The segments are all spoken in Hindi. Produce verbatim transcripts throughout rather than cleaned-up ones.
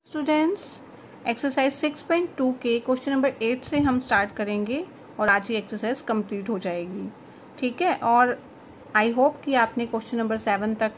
Students, exercise six point two के क्वेश्चन नंबर एट से हम स्टार्ट करेंगे और आज ही एक्सरसाइज कंप्लीट हो जाएगी। ठीक है, और आई होप कि आपने क्वेश्चन नंबर सेवन तक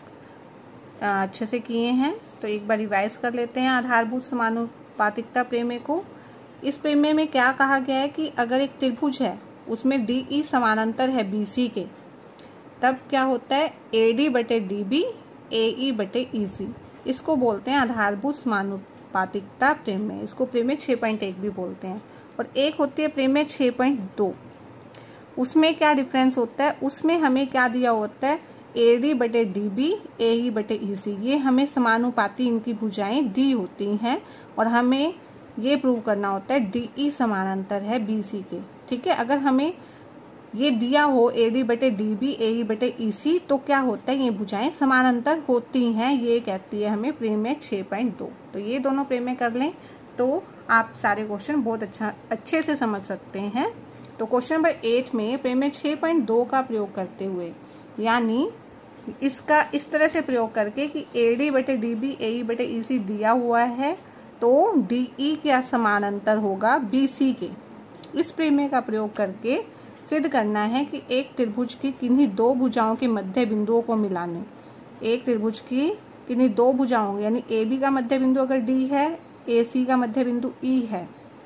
अच्छे से किए हैं। तो एक बार रिवाइज कर लेते हैं आधारभूत समानुपातिकता प्रमेय को। इस प्रमेय में क्या कहा गया है कि अगर एक त्रिभुज है उसमें डी ई समानांतर है बी सी के, तब क्या होता है ए डी बटे डी बी ए ई बटे ई सी। इसको बोलते हैं आधारभूत समानुपातिकता प्रमेय। इसको प्रमेय छह पॉइंट एक भी बोलते हैं। और एक होती है प्रमेय छह पॉइंट दो। उसमें क्या डिफरेंस होता है, उसमें हमें क्या दिया होता है ए डी बटे डी बी ए ई बटे ई सी। ये हमें समानुपाती इनकी भुजाएं दी होती हैं और हमें ये प्रूव करना होता है डी ई समानांतर है बी सी के। ठीक है, अगर हमें ये दिया हो ए डी बटे डी बी ए ई बटे ई सी तो क्या होता है ये भुजाएं समानांतर होती हैं। ये कहती है हमें प्रमेय छह पॉइंट दो। तो ये दोनों प्रमेय कर लें तो आप सारे क्वेश्चन बहुत अच्छा अच्छे से समझ सकते हैं। तो क्वेश्चन नंबर एट में प्रमेय छह पॉइंट दो का प्रयोग करते हुए, यानी इसका इस तरह से प्रयोग करके कि ए डी बटे डी बी ए ई बटे ई सी दिया हुआ है तो डी ई क्या समानांतर होगा बी सी के। इस प्रमेय का प्रयोग करके सिद्ध करना है कि एक त्रिभुज की किन्हीं दो भुजाओं के मध्य बिंदुओं को मिलाने, एक त्रिभुज की किन्हीं दो भुजाओं यानी ए बी का मध्य बिंदु अगर डी है, ए सी का मध्य बिंदु ई है,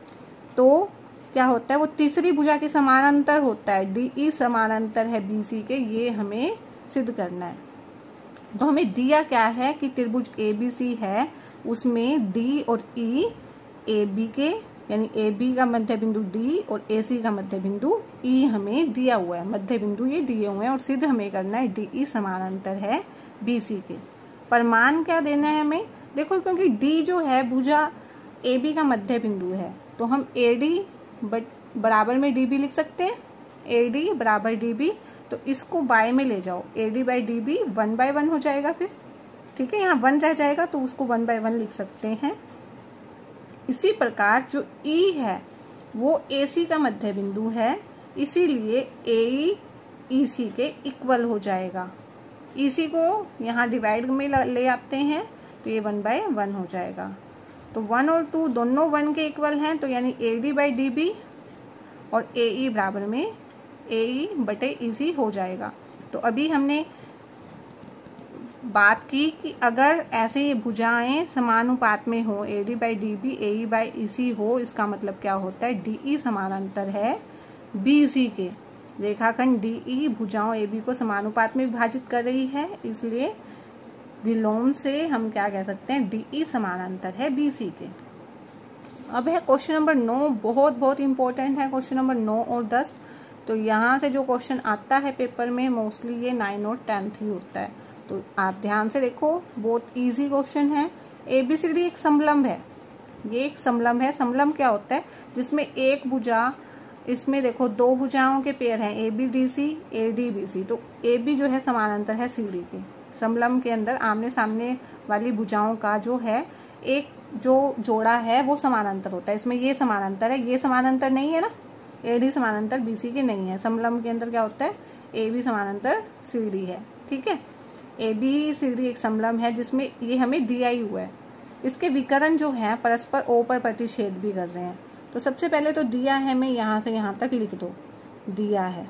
तो क्या होता है वो तीसरी भुजा के समानांतर होता है। डी ई समानांतर है बी सी के, ये हमें सिद्ध करना है। तो हमें दिया क्या है कि त्रिभुज ए बी सी है, उसमें डी और ई ए बी के यानी ए बी का मध्य बिंदु डी और ए सी का मध्य बिंदु ई हमें दिया हुआ है। मध्य बिंदु ये दिए हुए हैं और सिद्ध हमें करना है डी ई समानांतर है बी सी के। प्रमाण क्या देना है हमें, देखो क्योंकि डी जो है भुजा ए बी का मध्य बिंदु है तो हम ए डी बराबर में डी बी लिख सकते हैं। ए डी बराबर डी बी, तो इसको बाय में ले जाओ, A D by D B one by one हो जाएगा फिर। ठीक है, यहाँ वन रह जाएगा तो उसको वन बाय वन लिख सकते हैं। इसी प्रकार जो ई है वो ए सी का मध्य बिंदु है, इसीलिए ए ई ई सी के इक्वल हो जाएगा। ई सी को यहाँ डिवाइड में ले आते हैं तो ये वन बाय वन हो जाएगा। तो वन और टू दोनों वन के इक्वल हैं, तो यानी A D by D B और ए ई बराबर में ए ई बटे ई सी हो जाएगा। तो अभी हमने बात की कि अगर ऐसे ये भुजाएं समानुपात में हो, A D by D B A E by E C हो, इसका मतलब क्या होता है डी ई समानांतर है बी सी के। रेखाखंड डी ई भुजाओं ए बी को समानुपात में विभाजित कर रही है, इसलिए विलोम से हम क्या कह सकते हैं डी ई समानांतर है बी सी के। अब है क्वेश्चन नंबर नौ, बहुत बहुत इंपॉर्टेंट है क्वेश्चन नंबर नौ और दस। तो यहाँ से जो क्वेश्चन आता है पेपर में मोस्टली ये नाइन और टेंथ ही होता है, तो आप ध्यान से देखो, बहुत इजी क्वेश्चन है। ए बी सी डी एक समलंब है, ये एक समलंब है। समलंब क्या होता है जिसमें एक भुजा, इसमें देखो दो भुजाओं के पेयर हैं A B D C A D B C, तो ए बी जो है समानांतर है सी डी के। समलंब के अंदर आमने सामने वाली भुजाओं का जो है एक जो जोड़ा है वो समानांतर होता है। इसमें ये समानांतर है, ये समानांतर नहीं है ना, ए डी समानांतर बी सी के नहीं है। समलंब के अंदर क्या होता है ए बी समानांतर सी डी है। ठीक है, ए बी सी डी एक समलंब है जिसमें ये हमें दिया ही हुआ है। इसके विकर्ण जो है परस्पर ओ पर प्रतिच्छेद भी कर रहे हैं। तो सबसे पहले तो दिया है, मैं यहाँ से यहाँ तक लिख दो दिया है।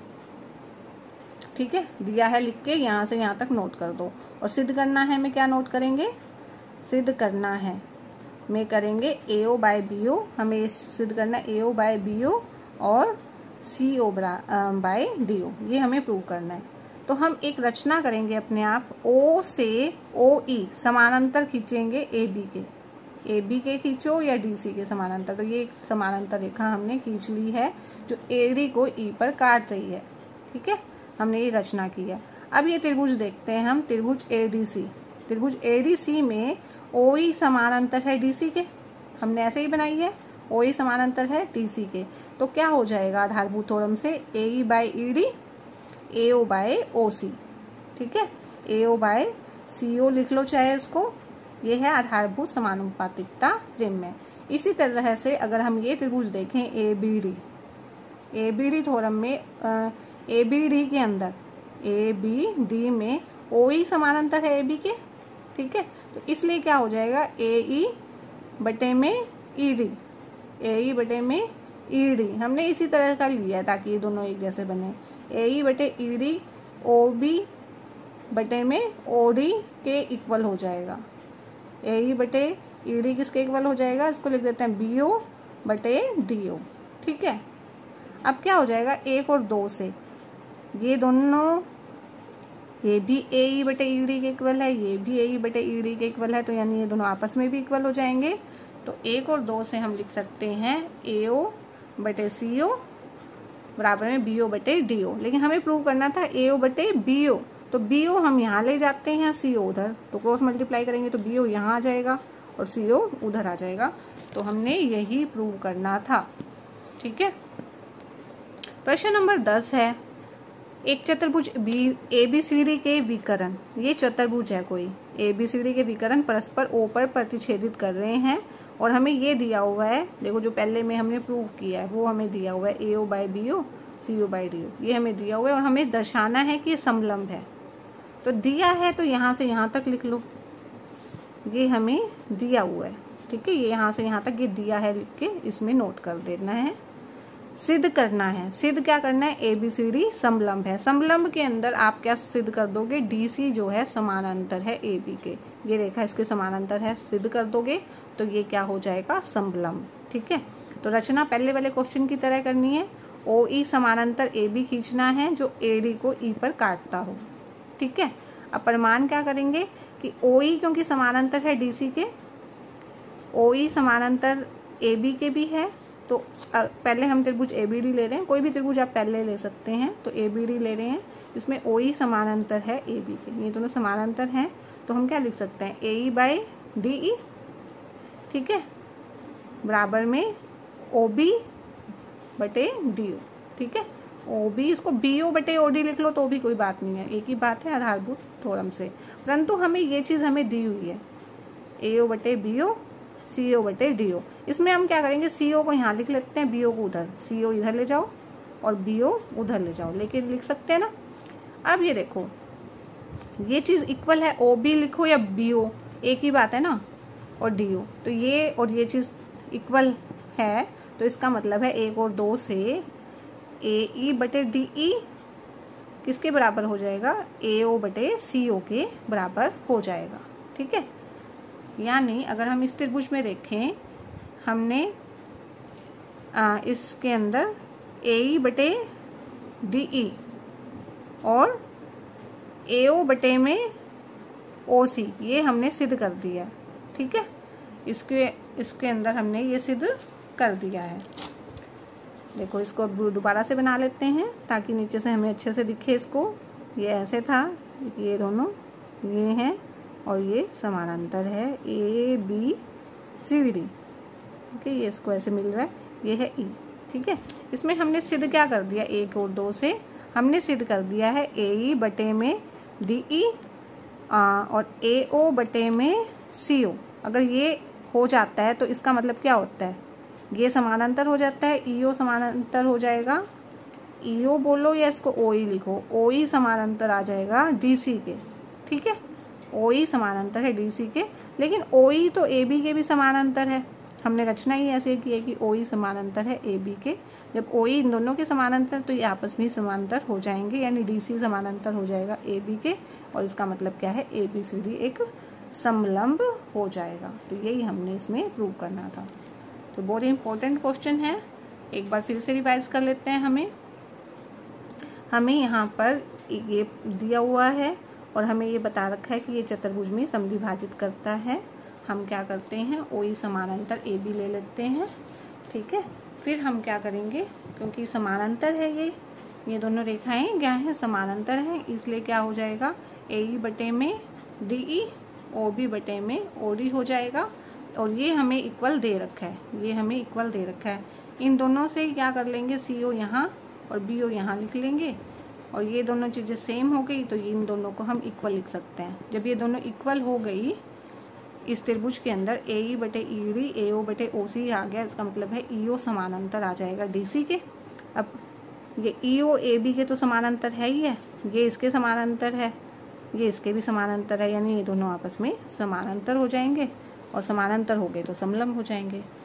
ठीक है, दिया है लिख के यहाँ से यहाँ तक नोट कर दो। और सिद्ध करना है मैं क्या नोट करेंगे, सिद्ध करना है मैं करेंगे ए ओ बाय बी ओ। हमें सिद्ध करना है A O bye B O और सी ओ बाय डी ओ, ये हमें प्रूव करना है। तो हम एक रचना करेंगे अपने आप, O से O E समानांतर खींचेंगे ए बी के। ए बी के खींचो या डी सी के समानांतर, तो ये एक समानांतर रेखा हमने खींच ली है जो ए डी को ई पर काट रही है। ठीक है, हमने ये रचना की है। अब ये त्रिभुज देखते हैं हम, त्रिभुज ए डी सी। त्रिभुज ए डी सी में O E समानांतर है डी सी के, हमने ऐसे ही बनाई है, O E समानांतर है डी सी के। तो क्या हो जाएगा आधारभूत थ्योरम से A E by E D A O by O C. ठीक है, ए ओ बाय सी ओ लिख लो चाहे इसको। ये है आधारभूत समानुपातिकता प्रमेय। इसी तरह से अगर हम ये त्रिभुज देखें A B D, A B D theorem में ए बी डी के अंदर ए बी डी में ओ ई समानांतर है ए बी के। ठीक है, तो इसलिए क्या हो जाएगा ए ई बटे में ई डी, ए ई बटे में ई डी हमने इसी तरह का लिया है ताकि ये दोनों एक जैसे बने। ए ई बटे ई डी ओ बी बटे में ओ डी के इक्वल हो जाएगा। ए ई बटे ई डी किसके इक्वल हो जाएगा, इसको लिख देते हैं बी ओ बटे डी ओ। ठीक है, अब क्या हो जाएगा, एक और दो से ये दोनों, ये भी ए ई बटे ई डी के इक्वल है, ये भी ए ई बटे ई डी के इक्वल है, तो यानी ये दोनों आपस में भी इक्वल हो जाएंगे। तो एक और दो से हम लिख सकते हैं ए ओ बटे सी ओ बराबर में बी ओ बटे डी ओ। लेकिन हमें प्रूव करना था ए ओ बटे बी ओ, तो बी ओ हम यहाँ ले जाते हैं, सी ओ उधर, तो क्रॉस मल्टीप्लाई करेंगे तो बी ओ यहाँ आ जाएगा और सी ओ उधर आ जाएगा। तो हमने यही प्रूव करना था। ठीक है, प्रश्न नंबर दस है, एक चतुर्भुज B A B C D के विकर्ण, ये चतुर्भुज है कोई, ए बी सी डी के विकर्ण परस्पर ओ पर प्रतिच्छेदित कर रहे हैं और हमें ये दिया हुआ है, देखो जो पहले में हमने प्रूव किया है वो हमें दिया हुआ है, A O by B O C O by D O, ये हमें दिया हुआ है और हमें दर्शाना है कि ये समलंब है। तो दिया है तो यहाँ से यहाँ तक लिख लो, ये हमें दिया हुआ है। ठीक है, ये यहाँ से यहाँ तक ये दिया है लिख के इसमें नोट कर देना है। सिद्ध करना है, सिद्ध क्या करना है, ए बी सी डी समलंब है। समलंब के अंदर आप क्या सिद्ध कर दोगे, डी सी जो है समानांतर है ए बी के, ये रेखा इसके समानांतर है, सिद्ध कर दोगे तो ये क्या हो जाएगा, समलंब। ठीक है, तो रचना पहले वाले क्वेश्चन की तरह करनी है, ओ ई समानांतर ए बी खींचना है जो ए डी को ई पर काटता हो। ठीक है, अब प्रमाण क्या करेंगे कि ओ ई क्योंकि समानांतर है डी सी के, ओ ई समानांतर ए बी के भी है, तो पहले हम त्रिभुज ए बी डी ले रहे हैं, कोई भी त्रिभुज आप पहले ले सकते हैं, तो ए बी डी ले रहे हैं, इसमें ओ ई समानांतर है ए बी के, ये दोनों समानांतर हैं, तो हम क्या लिख सकते हैं, ए ई बाई डी ई। ठीक है, बराबर में ओ बी बटे डी ओ। ठीक है, ओ बी, इसको बी ओ बटे ओ डी लिख लो तो भी कोई बात नहीं है, एक ही बात है आधारभूत थ्योरम से, परंतु हमें ये चीज हमें दी हुई है, ए ओ बटे बी ओ सी ओ बटे डी ओ। इसमें हम क्या करेंगे, सी ओ को यहाँ लिख लेते हैं, बी ओ को उधर, सी ओ इधर ले जाओ और बी ओ उधर ले जाओ, लेकिन लिख सकते हैं ना। अब ये देखो, ये चीज इक्वल है, ओ बी लिखो या बी ओ, एक ही बात है ना, और डी ओ, तो ये और ये चीज इक्वल है, तो इसका मतलब है एक और दो से ए ई बटे डी ई किसके बराबर हो जाएगा, ए ओ बटे सी ओ के बराबर हो जाएगा। ठीक है, यानी अगर हम इस त्रिभुज में देखें, हमने आ, इसके अंदर ए ई बटे डी ई और ए ओ बटे में ओ सी, ये हमने सिद्ध कर दिया। ठीक है, इसके इसके अंदर हमने ये सिद्ध कर दिया है। देखो इसको दोबारा से बना लेते हैं ताकि नीचे से हमें अच्छे से दिखे इसको। ये ऐसे था, ये दोनों ये हैं और ये समानांतर है ए बी सी डी। ठीक है, ये इसको ऐसे मिल रहा है, ये है ई। ठीक है, इसमें हमने सिद्ध क्या कर दिया, एक और दो से हमने सिद्ध कर दिया है ए ई बटे में डी ई और ए ओ बटे में सी ओ। अगर ये हो जाता है तो इसका मतलब क्या होता है, ये समानांतर हो जाता है, ई ओ समानांतर हो जाएगा, ई ओ बोलो या इसको ओ ई लिखो, ओ ई समानांतर आ जाएगा डी सी के। ठीक है, ओ ई समानांतर है डी सी के, लेकिन ओ ई तो ए बी के भी समानांतर है, हमने रचना ही ऐसे की है कि ओ ई समानांतर है ए बी के। जब ओ ई इन दोनों के समानांतर तो ये आपस में समानांतर हो जाएंगे, यानी डी सी समानांतर हो जाएगा ए बी के, और इसका मतलब क्या है, ए बी सी डी एक समलंब हो जाएगा। तो यही हमने इसमें प्रूव करना था। तो बहुत इंपॉर्टेंट क्वेश्चन है, एक बार फिर से रिवाइज कर लेते हैं। हमें हमें यहाँ पर ये दिया हुआ है और हमें ये बता रखा है कि ये चतुर्भुज में समद्विभाजित करता है। हम क्या करते हैं, ओ ई समानांतर ए बी ले लेते हैं। ठीक है, फिर हम क्या करेंगे, क्योंकि समानांतर है ये ये दोनों रेखाएं क्या है, समानांतर हैं, इसलिए क्या हो जाएगा, ए ई बटे में डी ई, ओ बी बटे में ओ डी हो जाएगा। और ये हमें इक्वल दे रखा है, ये हमें इक्वल दे रखा है। इन दोनों से क्या कर लेंगे, सी ओ यहाँ और बी ओ यहाँ लिख लेंगे, और ये दोनों चीज़ें सेम हो गई तो इन दोनों को हम इक्वल लिख सकते हैं। जब ये दोनों इक्वल हो गई इस त्रिभुज के अंदर, ए ई बटे ई डी, ए ओ बटे ओ सी आ गया, इसका मतलब है ई ओ समानांतर आ जाएगा डी सी के। अब ये ई ओ ए बी के तो समानांतर है ही है, ये इसके समानांतर है, ये इसके भी समानांतर है, यानी ये दोनों आपस में समानांतर हो जाएंगे। और समानांतर हो गए तो समलंब हो जाएंगे।